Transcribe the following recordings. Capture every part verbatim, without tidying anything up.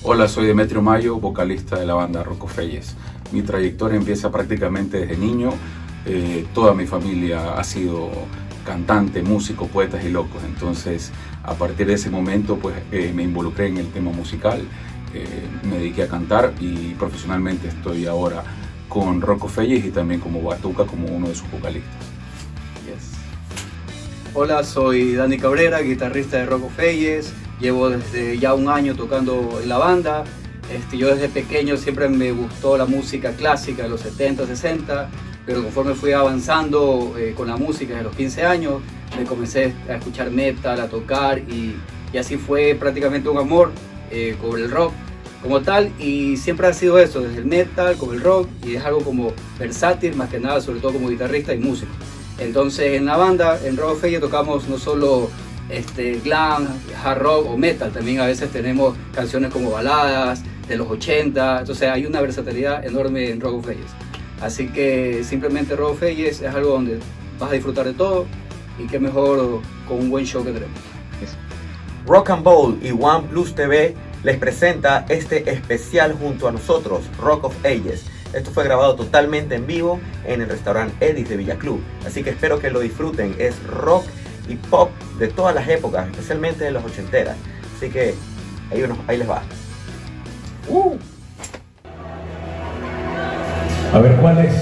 Hola, soy Demetrio Mayo, vocalista de la banda Rocofeyes. Mi trayectoria empieza prácticamente desde niño. Eh, toda mi familia ha sido cantante, músico, poetas y locos. Entonces, a partir de ese momento, pues eh, me involucré en el tema musical, eh, me dediqué a cantar y profesionalmente estoy ahora con Rocofeyes y también como Batuca, como uno de sus vocalistas. Yes. Hola, soy Dani Cabrera, guitarrista de Rocofeyes. Llevo desde ya un año tocando en la banda. Este, yo desde pequeño siempre me gustó la música clásica de los setenta, sesenta, pero conforme fui avanzando eh, con la música desde los quince años, me comencé a escuchar metal, a tocar y, y así fue prácticamente un amor eh, con el rock como tal, y siempre ha sido eso, desde el metal, con el rock, y es algo como versátil, más que nada, sobre todo como guitarrista y músico. Entonces en la banda, en Rocofeyes, tocamos no solo Este, glam, hard rock o metal, también a veces tenemos canciones como baladas de los ochenta, entonces hay una versatilidad enorme en Rocofeyes. Así que simplemente Rocofeyes es algo donde vas a disfrutar de todo y qué mejor con un buen show que tenemos. Rock and Bowl y OnePlus T V les presenta este especial junto a nosotros, Rock of Ages. Esto fue grabado totalmente en vivo en el restaurante Edis de Villa Club, así que espero que lo disfruten. Es rock y pop de todas las épocas, especialmente de los ochenteras. Así que ahí, unos, ahí les va. Uh. A ver cuál es.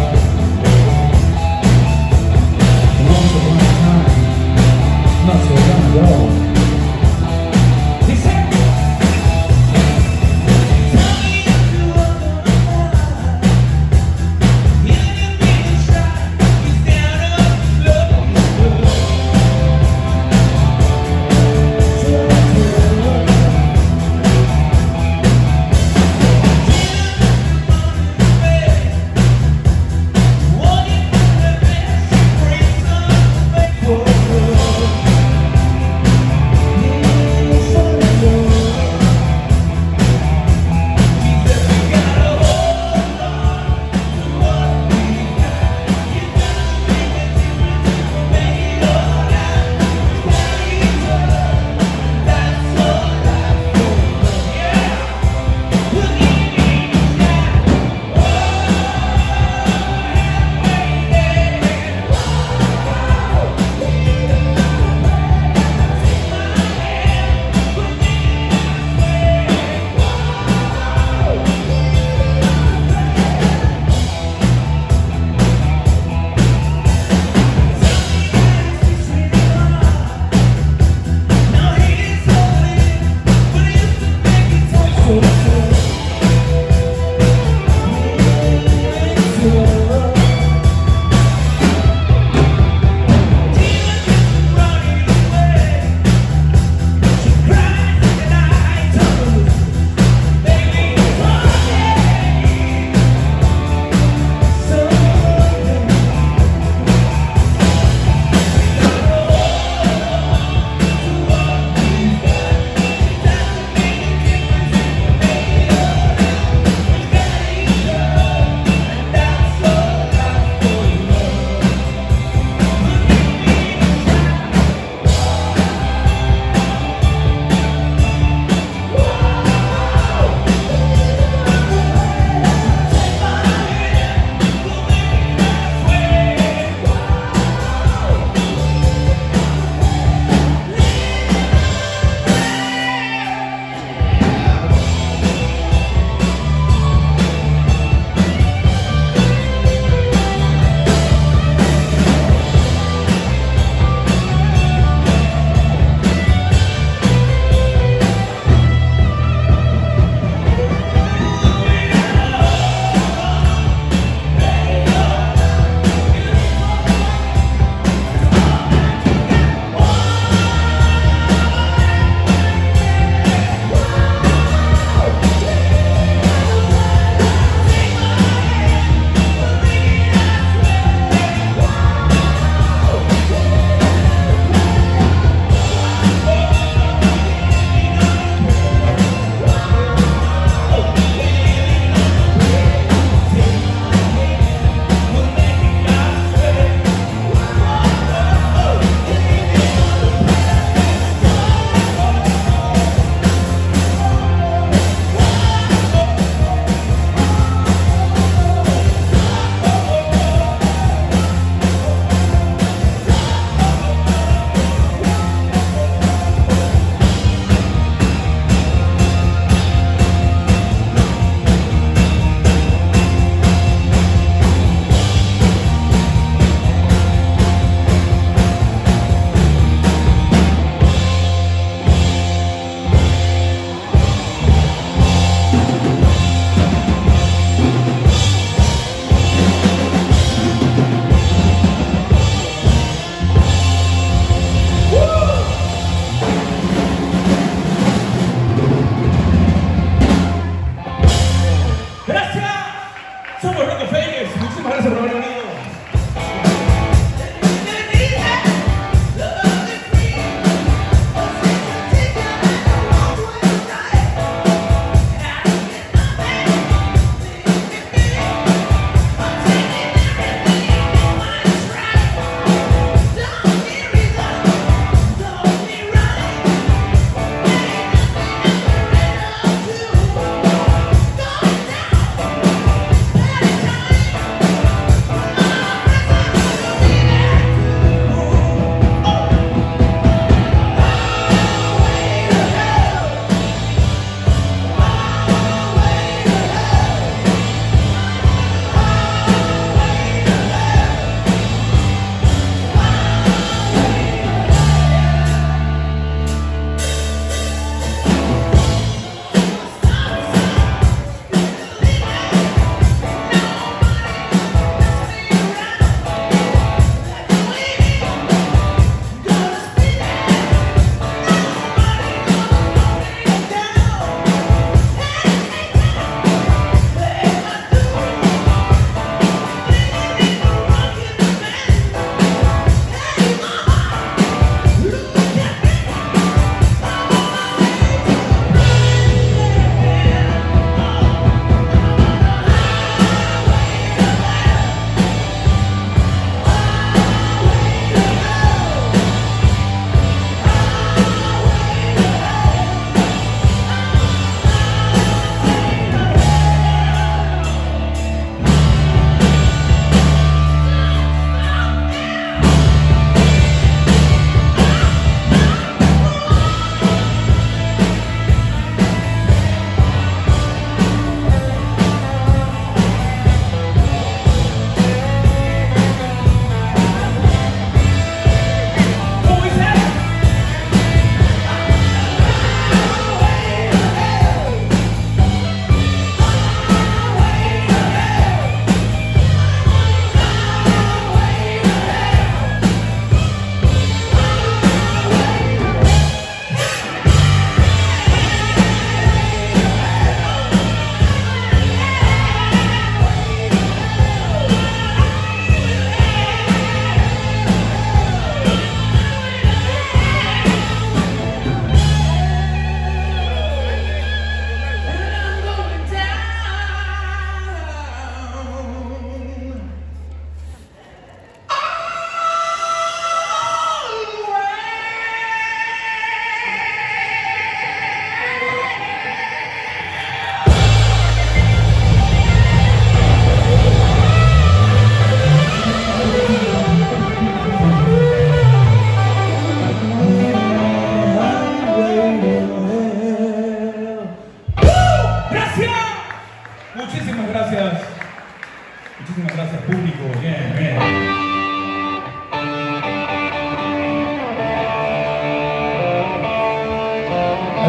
Not so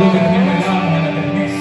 algo que también bailábamos en la kermés.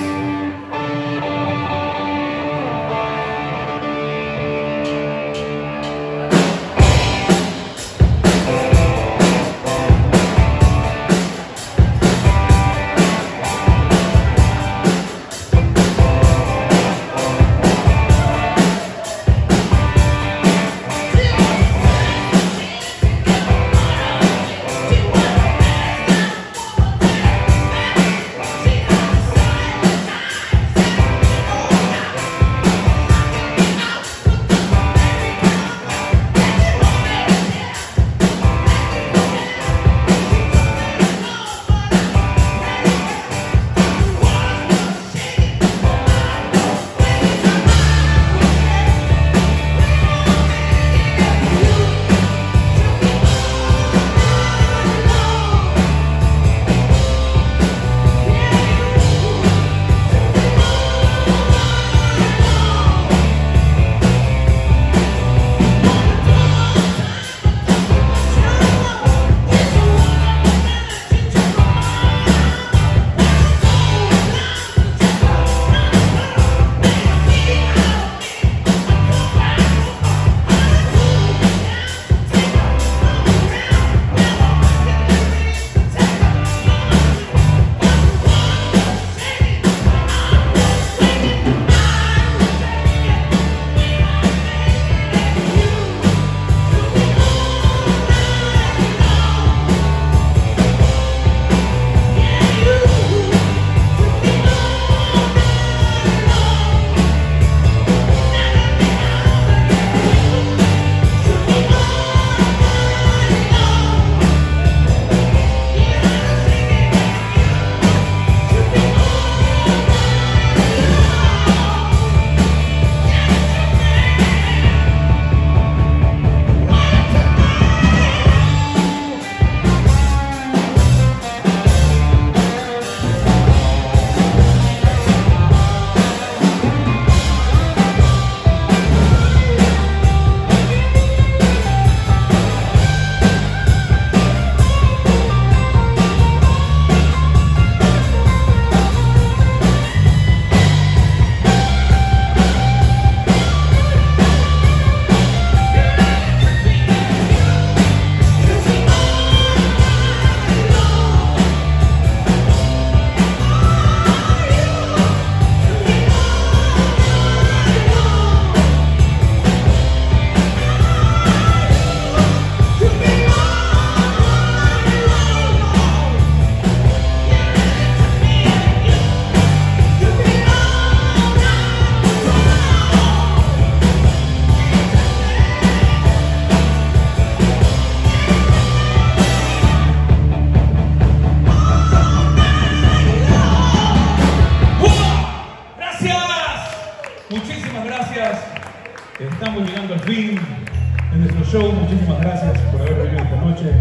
Estamos llegando al fin de nuestro show. Muchísimas gracias por haber venido esta noche.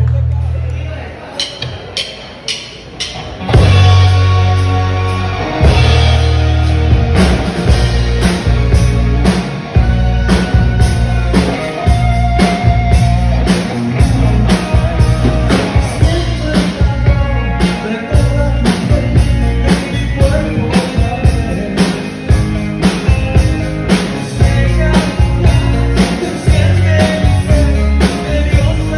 Dios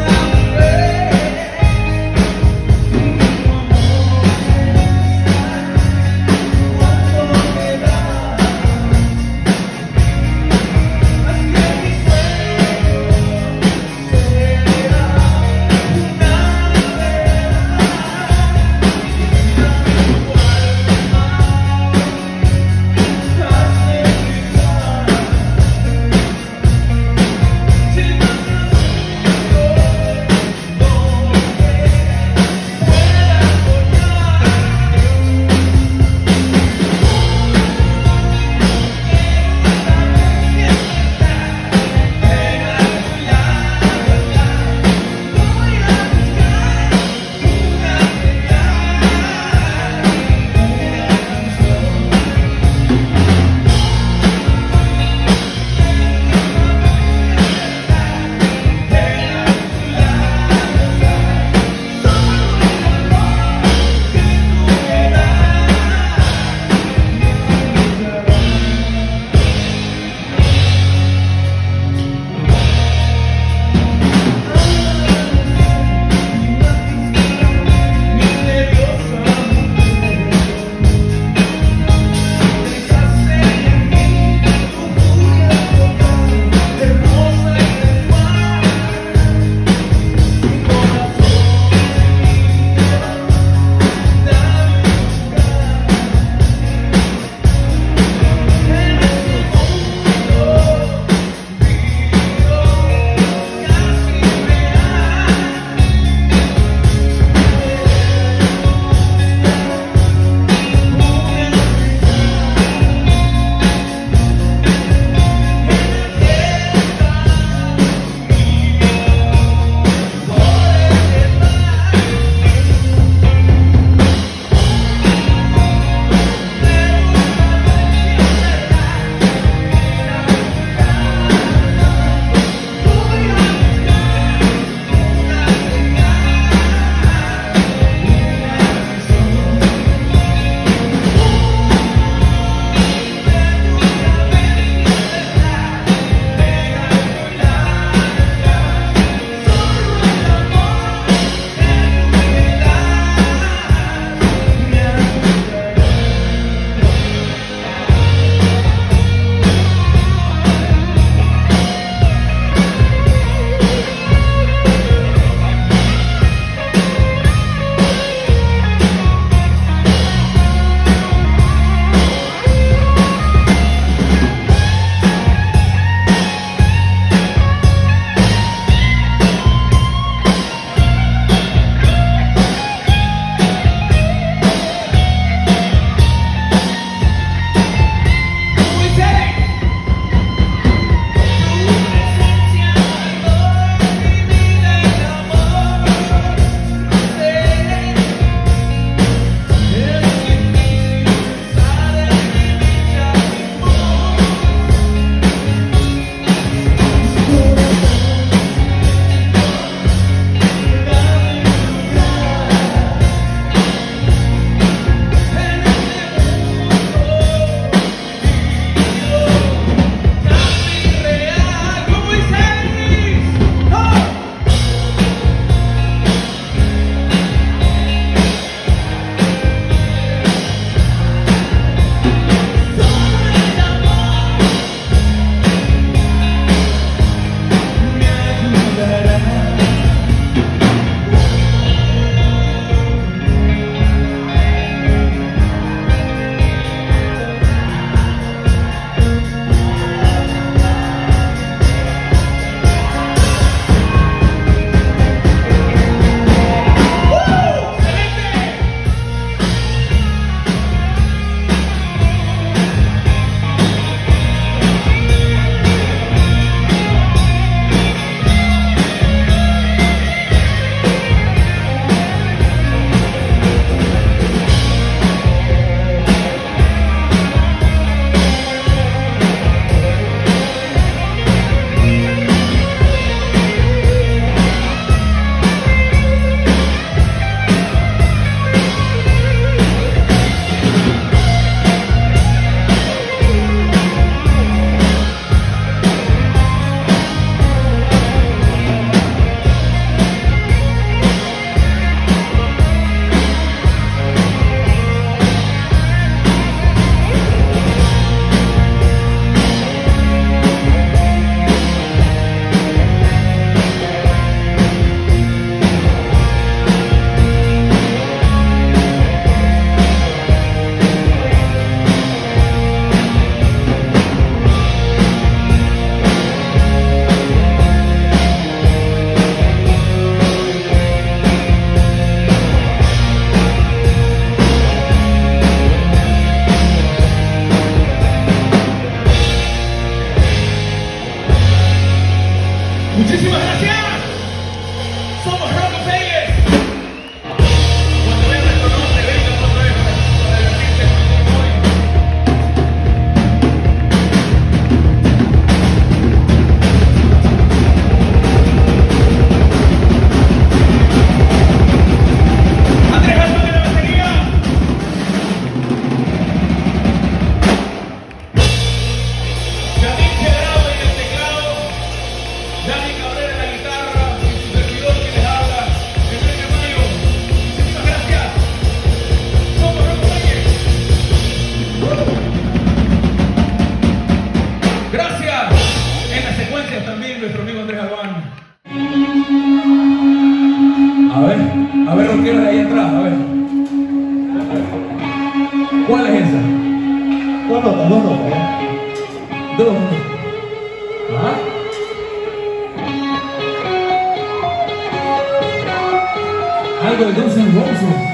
Algo de Guns N' Roses.